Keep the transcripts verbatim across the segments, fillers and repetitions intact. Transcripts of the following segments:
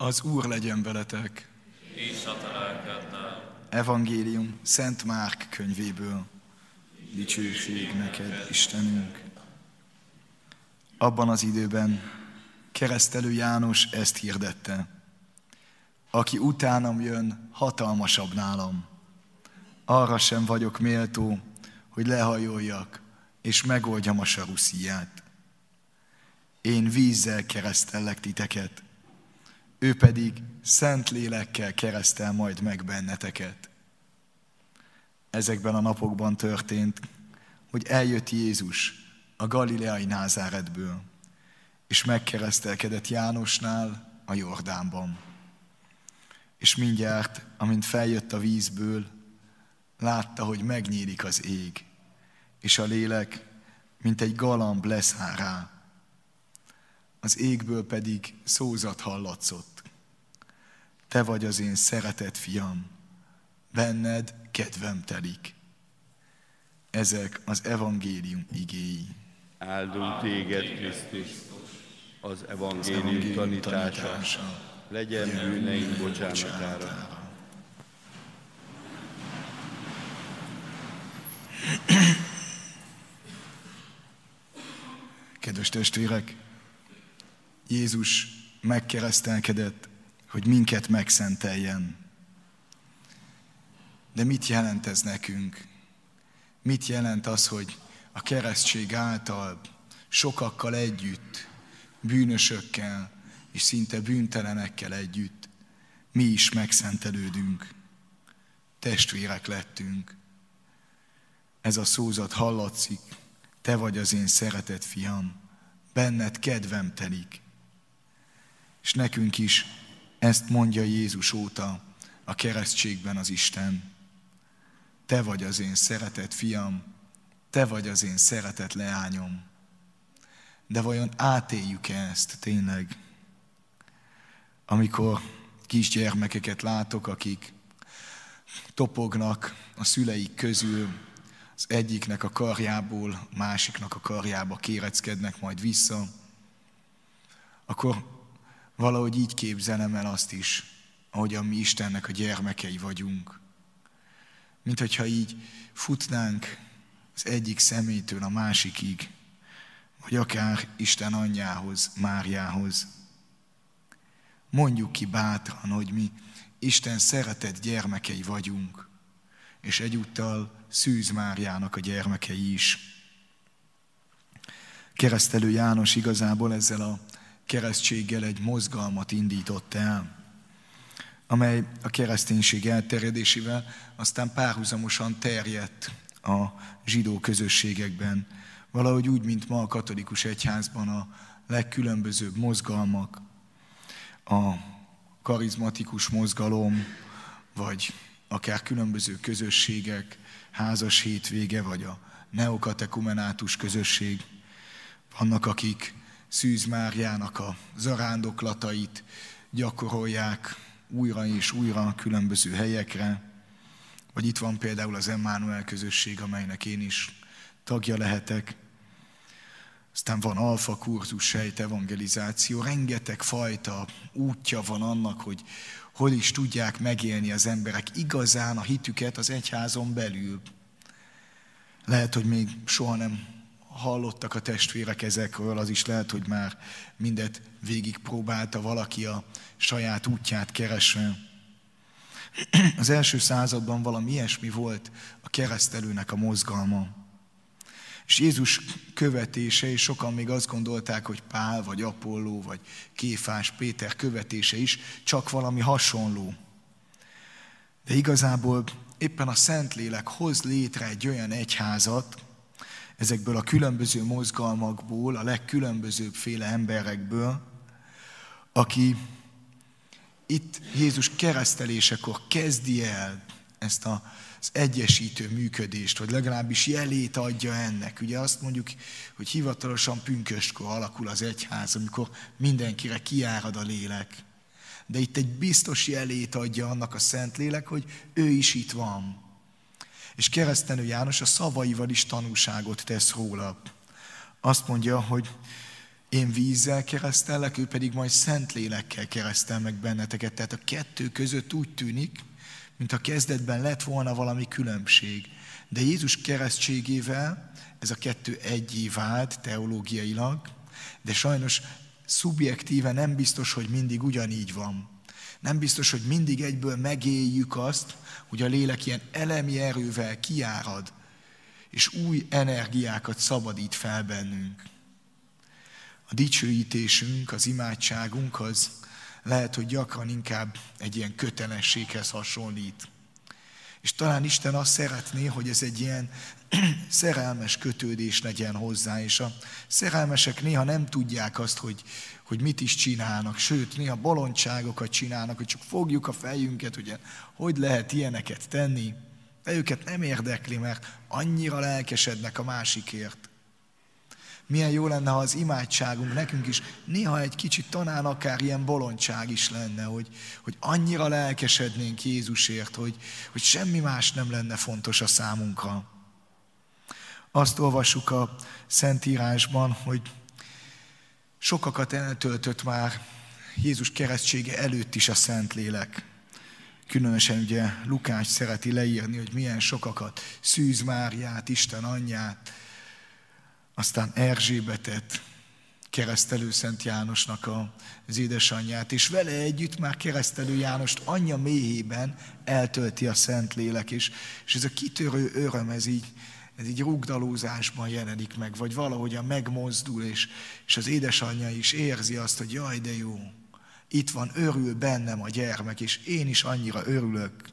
Az Úr legyen veletek! És a te lelkeddel. Evangélium Szent Márk könyvéből. Dicsőség neked, Istenünk! Abban az időben Keresztelő János ezt hirdette: aki utánam jön, hatalmasabb nálam. Arra sem vagyok méltó, hogy lehajoljak, és megoldjam a saruszíját. Én vízzel keresztellek titeket, ő pedig szent lélekkel keresztel majd meg benneteket. Ezekben a napokban történt, hogy eljött Jézus a galileai Názáretből, és megkeresztelkedett Jánosnál a Jordánban. És mindjárt, amint feljött a vízből, látta, hogy megnyílik az ég, és a lélek, mint egy galamb leszáll rá. Az égből pedig szózat hallatszott: te vagy az én szeretett fiam, benned kedvem telik. Ezek az evangélium igéi. Áldunk téged, Krisztus, az evangélium tanítása, legyen bűneink bocsánatára. Kedves testvérek, Jézus megkeresztelkedett, hogy minket megszenteljen. De mit jelent ez nekünk? Mit jelent az, hogy a keresztség által sokakkal együtt, bűnösökkel és szinte bűntelenekkel együtt mi is megszentelődünk, testvérek lettünk. Ez a szózat hallatszik: te vagy az én szeretett fiam, benned kedvem telik. És nekünk is ezt mondja Jézus óta a keresztségben az Isten. Te vagy az én szeretett fiam, te vagy az én szeretett leányom. De vajon átéljük-e ezt tényleg? Amikor kisgyermekeket látok, akik topognak a szüleik közül, az egyiknek a karjából, másiknak a karjába kéreckednek majd vissza, akkor valahogy így képzelem el azt is, ahogyan mi Istennek a gyermekei vagyunk. Mint hogyha így futnánk az egyik szemétől a másikig, vagy akár Isten anyjához, Máriához. Mondjuk ki bátran, hogy mi Isten szeretett gyermekei vagyunk, és egyúttal Szűz Máriának a gyermekei is. Keresztelő János igazából ezzel a keresztséggel egy mozgalmat indított el, amely a kereszténység elterjedésével aztán párhuzamosan terjedt a zsidó közösségekben. Valahogy úgy, mint ma a katolikus egyházban a legkülönbözőbb mozgalmak, a karizmatikus mozgalom, vagy akár különböző közösségek, házas hétvége, vagy a neokatekumenátus közösség. Vannak, akik Szűz Máriának a zarándoklatait gyakorolják újra és újra különböző helyekre. Vagy itt van például az Emmanuel közösség, amelynek én is tagja lehetek. Aztán van alfa kurzus, sejt evangelizáció. Rengeteg fajta útja van annak, hogy hol is tudják megélni az emberek igazán a hitüket az egyházon belül. Lehet, hogy még soha nem hallottak a testvérek ezekről, az is lehet, hogy már mindet végigpróbálta valaki a saját útját keresve. Az első században valami ilyesmi volt a keresztelőnek a mozgalma. És Jézus követése, és sokan még azt gondolták, hogy Pál, vagy Apolló, vagy Kéfás, Péter követése is csak valami hasonló. De igazából éppen a Szentlélek hoz létre egy olyan egyházat, ezekből a különböző mozgalmakból, a legkülönbözőbb féle emberekből, aki itt Jézus keresztelésekor kezdi el ezt az egyesítő működést, vagy legalábbis jelét adja ennek. Ugye azt mondjuk, hogy hivatalosan pünköstkor alakul az egyház, amikor mindenkire kiárad a lélek. De itt egy biztos jelét adja annak a Szentlélek, hogy ő is itt van. És Keresztelő János a szavaival is tanúságot tesz róla. Azt mondja, hogy Én vízzel keresztellek, ő pedig majd Szentlélekkel keresztel meg benneteket. Tehát a kettő között úgy tűnik, mintha kezdetben lett volna valami különbség. De Jézus keresztségével ez a kettő egyé vált teológiailag, de sajnos szubjektíve nem biztos, hogy mindig ugyanígy van. Nem biztos, hogy mindig egyből megéljük azt, hogy a lélek ilyen elemi erővel kiárad, és új energiákat szabadít fel bennünk. A dicsőítésünk, az imádságunk az lehet, hogy gyakran inkább egy ilyen kötelességhez hasonlít. És talán Isten azt szeretné, hogy ez egy ilyen szerelmes kötődés legyen hozzá, és a szerelmesek néha nem tudják azt, hogy, hogy mit is csinálnak, sőt, néha bolondságokat csinálnak, hogy csak fogjuk a fejünket, ugye, hogy lehet ilyeneket tenni, de őket nem érdekli, mert annyira lelkesednek a másikért. Milyen jó lenne, ha az imádságunk nekünk is néha egy kicsit talán akár ilyen bolondság is lenne, hogy, hogy annyira lelkesednénk Jézusért, hogy, hogy semmi más nem lenne fontos a számunkra. Azt olvassuk a Szentírásban, hogy sokakat eltöltött már Jézus keresztsége előtt is a Szentlélek. Különösen ugye Lukács szereti leírni, hogy milyen sokakat, Szűz Máriát, Isten anyját, aztán Erzsébetet, keresztelő Szent Jánosnak az édesanyját, és vele együtt már keresztelő Jánost anyja méhében eltölti a Szentlélek, és, és ez a kitörő öröm, ez így, ez így rugdalózásban jelenik meg, vagy valahogyan megmozdul, és, és az édesanyja is érzi azt, hogy jaj, de jó, itt van, örül bennem a gyermek, és én is annyira örülök.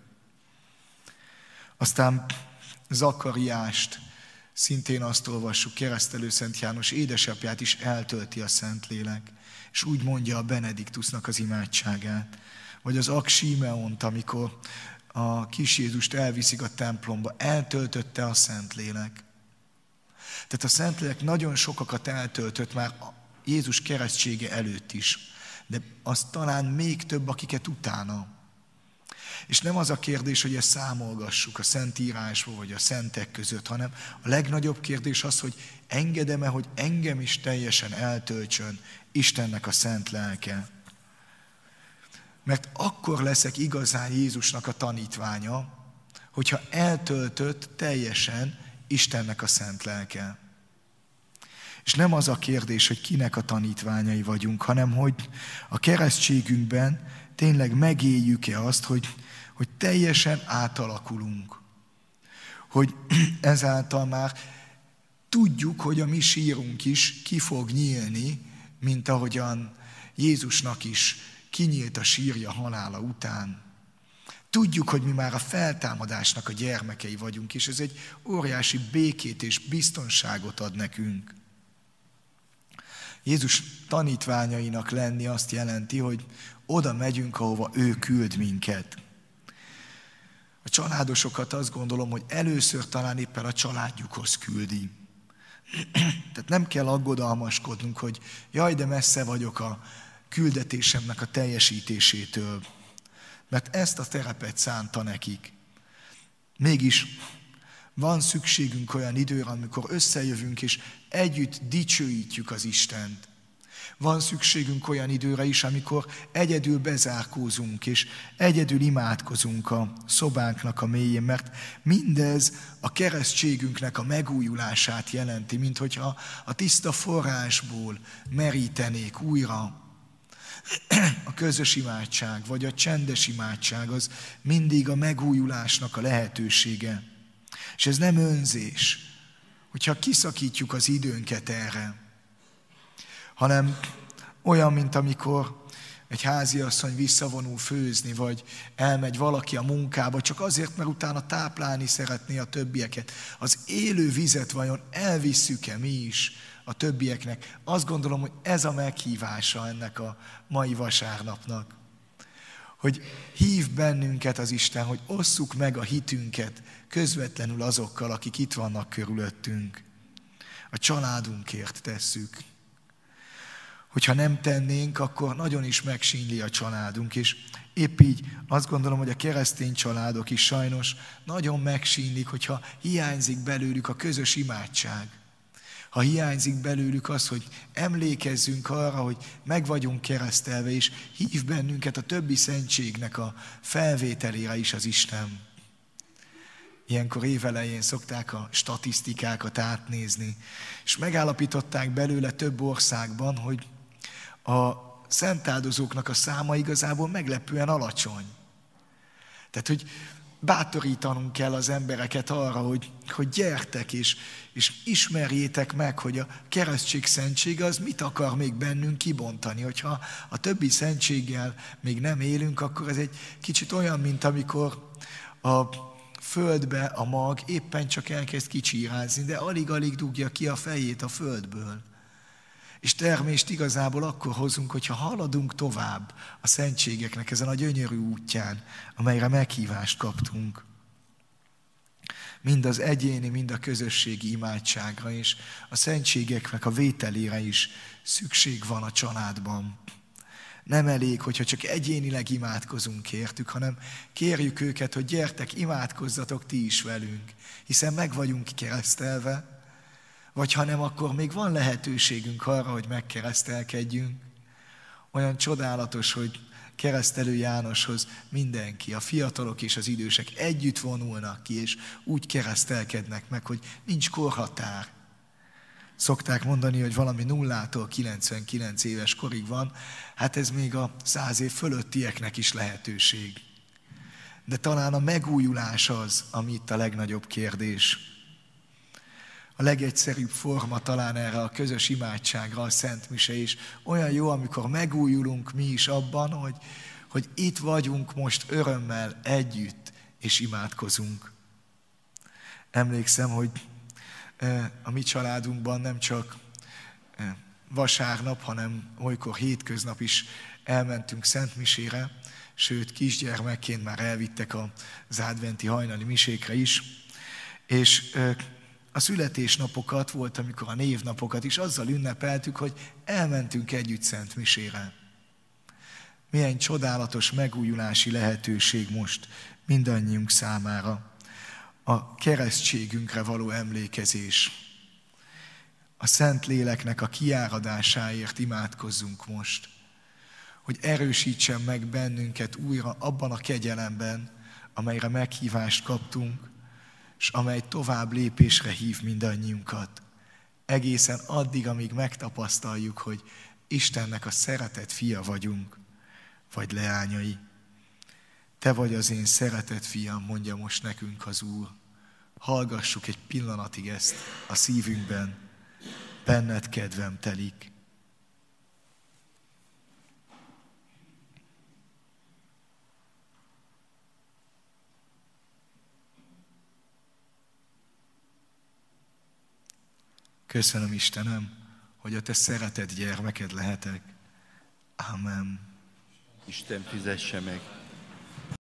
Aztán Zakariást, szintén azt olvassuk, keresztelő Szent János édesapját is eltölti a Szentlélek, és úgy mondja a Benediktusnak az imádságát. Vagy az Aksímeont, amikor a kis Jézust elviszik a templomba, eltöltötte a Szentlélek. Tehát a Szentlélek nagyon sokakat eltöltött már Jézus keresztsége előtt is, de az talán még több, akiket utána. És nem az a kérdés, hogy ezt számolgassuk a Szentírásból, vagy a szentek között, hanem a legnagyobb kérdés az, hogy engedem-e, hogy engem is teljesen eltöltsön Istennek a szent lelke. Mert akkor leszek igazán Jézusnak a tanítványa, hogyha eltöltött teljesen Istennek a szent lelke. És nem az a kérdés, hogy kinek a tanítványai vagyunk, hanem hogy a keresztségünkben tényleg megéljük-e azt, hogy, hogy teljesen átalakulunk. Hogy ezáltal már tudjuk, hogy a mi sírunk is ki fog nyílni, mint ahogyan Jézusnak is kinyílt a sírja halála után. Tudjuk, hogy mi már a feltámadásnak a gyermekei vagyunk, és ez egy óriási békét és biztonságot ad nekünk. Jézus tanítványainak lenni azt jelenti, hogy oda megyünk, ahova ő küld minket. A családosokat azt gondolom, hogy először talán éppen a családjukhoz küldi. Tehát nem kell aggodalmaskodnunk, hogy jaj, de messze vagyok a küldetésemnek a teljesítésétől, mert ezt a terepet szánta nekik. Mégis van szükségünk olyan időre, amikor összejövünk, és együtt dicsőítjük az Istent. Van szükségünk olyan időre is, amikor egyedül bezárkózunk, és egyedül imádkozunk a szobánknak a mélyén, mert mindez a keresztségünknek a megújulását jelenti, mint hogyha a tiszta forrásból merítenék újra. A közös imádság, vagy a csendes imádság az mindig a megújulásnak a lehetősége. És ez nem önzés, hogyha kiszakítjuk az időnket erre, hanem olyan, mint amikor egy háziasszony visszavonul főzni, vagy elmegy valaki a munkába, csak azért, mert utána táplálni szeretné a többieket. Az élő vizet vajon elvisszük-e mi is a többieknek? Azt gondolom, hogy ez a meghívása ennek a mai vasárnapnak. Hogy hív bennünket az Isten, hogy osszuk meg a hitünket közvetlenül azokkal, akik itt vannak körülöttünk. A családunkért tesszük. Hogyha nem tennénk, akkor nagyon is megsínli a családunk, és épp így azt gondolom, hogy a keresztény családok is sajnos nagyon megsínlik, hogyha hiányzik belőlük a közös imádság. Ha hiányzik belőlük az, hogy emlékezzünk arra, hogy meg vagyunk keresztelve, és hív bennünket a többi szentségnek a felvételére is az Isten. Ilyenkor évelején szokták a statisztikákat átnézni, és megállapították belőle több országban, hogy a szentáldozóknak a száma igazából meglepően alacsony. Tehát, hogy bátorítanunk kell az embereket arra, hogy, hogy gyertek és, és ismerjétek meg, hogy a keresztség szentsége az mit akar még bennünk kibontani. Hogyha a többi szentséggel még nem élünk, akkor ez egy kicsit olyan, mint amikor a földbe a mag éppen csak elkezd kicsírázni, de alig-alig dugja ki a fejét a földből. És termést igazából akkor hozunk, hogyha haladunk tovább a szentségeknek ezen a gyönyörű útján, amelyre meghívást kaptunk. Mind az egyéni, mind a közösségi imádságra és a szentségeknek a vételére is szükség van a családban. Nem elég, hogyha csak egyénileg imádkozunk értük, hanem kérjük őket, hogy gyertek, imádkozzatok ti is velünk, hiszen meg vagyunk keresztelve, vagy ha nem, akkor még van lehetőségünk arra, hogy megkeresztelkedjünk. Olyan csodálatos, hogy keresztelő Jánoshoz mindenki, a fiatalok és az idősek együtt vonulnak ki, és úgy keresztelkednek meg, hogy nincs korhatár. Szokták mondani, hogy valami nullától kilencvenkilenc éves korig van, hát ez még a száz év fölöttieknek is lehetőség. De talán a megújulás az, ami itt a legnagyobb kérdés. A legegyszerűbb forma talán erre a közös imádságra a Szent Mise is. Olyan jó, amikor megújulunk mi is abban, hogy, hogy itt vagyunk most örömmel együtt, és imádkozunk. Emlékszem, hogy a mi családunkban nem csak vasárnap, hanem olykor hétköznap is elmentünk Szent Misére, sőt kisgyermekként már elvittek az adventi hajnali misékre is, és a születésnapokat volt, amikor a névnapokat is azzal ünnepeltük, hogy elmentünk együtt Szent Misére. Milyen csodálatos megújulási lehetőség most mindannyiunk számára. A keresztségünkre való emlékezés. A Szentléleknek a kiáradásáért imádkozzunk most, hogy erősítsen meg bennünket újra abban a kegyelemben, amelyre meghívást kaptunk, és amely tovább lépésre hív mindannyiunkat. Egészen addig, amíg megtapasztaljuk, hogy Istennek a szeretett fia vagyunk, vagy leányai. Te vagy az én szeretett fiam, mondja most nekünk az Úr. Hallgassuk egy pillanatig ezt a szívünkben, benned kedvem telik. Köszönöm, Istenem, hogy a te szeretett gyermeked lehetek. Amen. Isten fizesse meg